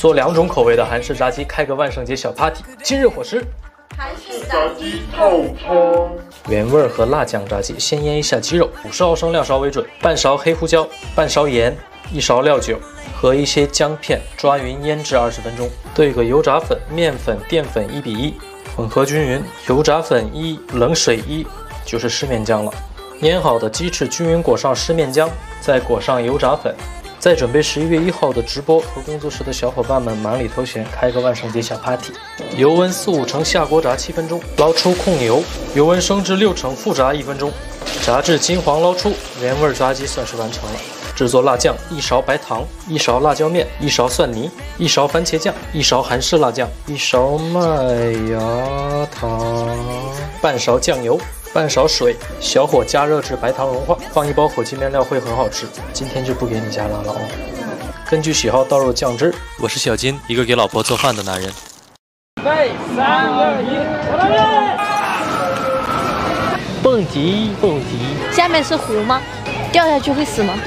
做2种口味的韩式炸鸡，开个万圣节小 party。今日伙食： 韩式炸鸡套餐。 原味和辣酱炸鸡，先腌一下鸡肉，50毫升料勺为准，半勺黑胡椒，半勺盐，1勺料酒和一些姜片抓匀腌制20分钟。兑个油炸粉、面粉、淀粉1比1，混合均匀。油炸粉1，冷水1，就是湿面酱了。腌好的鸡翅均匀裹上湿面酱，再裹上油炸粉。再准备11月1号的直播，和工作室的小伙伴们忙里偷闲，开个万圣节小 party。油温4、5成下锅炸7分钟，捞出控油，油温升至6成复炸1分钟，炸至金黄捞出，原味炸鸡算是完成了。制作辣酱：1勺白糖，1勺辣椒面，1勺蒜泥，1勺番茄酱，1勺韩式辣酱，1勺麦芽糖，半勺酱油。半勺水，小火加热至白糖融化，放1包火鸡面料会很好吃。今天就不给你加辣了哦。根据喜好倒入酱汁。我是小金，一个给老婆做饭的男人。3、2、1，蹦极，蹦极。 下面是湖吗？掉下去会死吗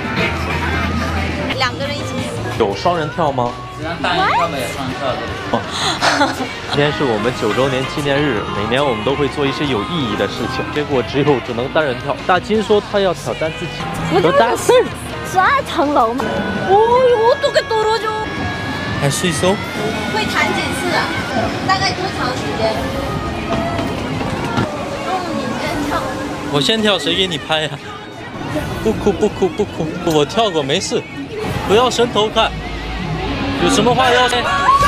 ？2个人一起。 有双人跳吗？ 大人跳没有双人跳的。 今天是我们9周年纪念日，每年我们都会做一些有意义的事情，结果只能单人跳。大金说他要挑战自己。 我大事，12层楼嘛。哦哟，어떡해 还是一艘。 会弹几次啊？大概多长时间？你先跳。 我先跳，谁给你拍呀？不哭不哭不哭，我跳过没事，不要伸头看。有什么话要说？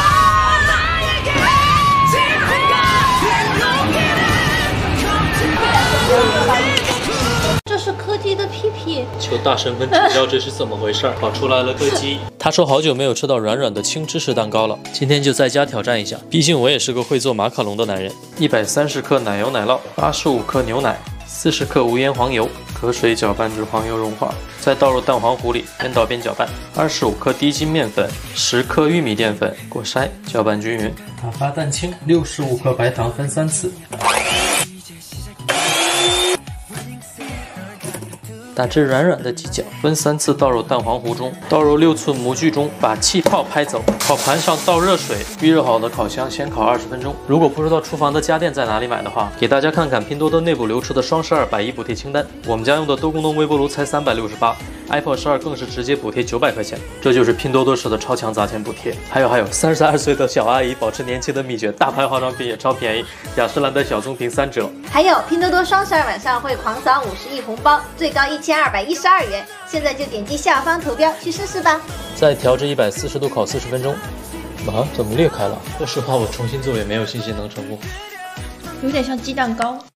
这是柯基的屁屁。 求大神们指教，这是怎么回事？跑出来了柯基。他说好久没有吃到软软的轻芝士蛋糕了，今天就在家挑战一下。毕竟我也是个会做马卡龙的男人。130克奶油奶酪，85克牛奶，40克无盐黄油，隔水搅拌至黄油融化，再倒入蛋黄糊里，边倒边搅拌。25克低筋面粉，10克玉米淀粉，过筛，搅拌均匀。打发蛋清，65克白糖分3次。打至软软的鸡脚，分3次倒入蛋黄糊中，倒入6寸模具中，把气泡拍走。烤盘上倒热水，预热好的烤箱先烤20分钟。如果不知道厨房的家电在哪里买的话，给大家看看拼多多内部流出的双12百亿补贴清单。我们家用的多功能微波炉才368，iPhone 12更是直接补贴900块钱，这就是拼多多式的超强砸钱补贴。还有，32岁的小阿姨保持年轻的秘诀，大牌化妆品也超便宜，雅诗兰黛小棕瓶3折。 还有拼多多双12晚上会狂扫50亿红包，最高1212元，现在就点击下方图标去试试吧。 再调至140度烤40分钟。啊，怎么裂开了？说实话，我重新做也没有信心能成功。 有点像鸡蛋糕。